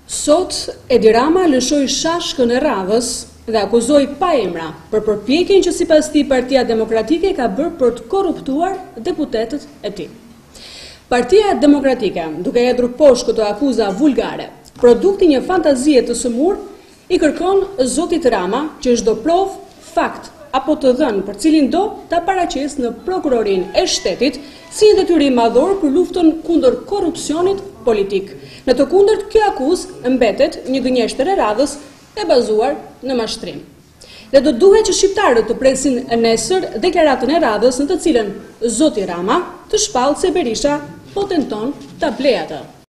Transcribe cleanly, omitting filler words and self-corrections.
Sot, Edi Rama lëshoi shashkën e radhës dhe akuzoi pa emra për përpjekjen që sipas tij Partia Demokratike ka bërë për të korruptuar deputetët e tij. Partia Demokratike, duke hedhur poshtë këto akuza vulgare, produkti një fantazie të sëmurë, i kërkon zotit Rama që çdo provë, fakt apo të dhënë për cilin do ta paraqesë në prokurorinë e shtetit si një detyrim madhor për luftën kundër korrupsionit politik. Në të kundërt, kjo akuzë mbetet një gënjeshtër e radhës e bazuar në mashtrim. Dhe do duhet që shqiptarët të presin nesër deklaratën e radhës në të cilën zoti Rama të shpallë se Berisha po tenton ta blejë atë.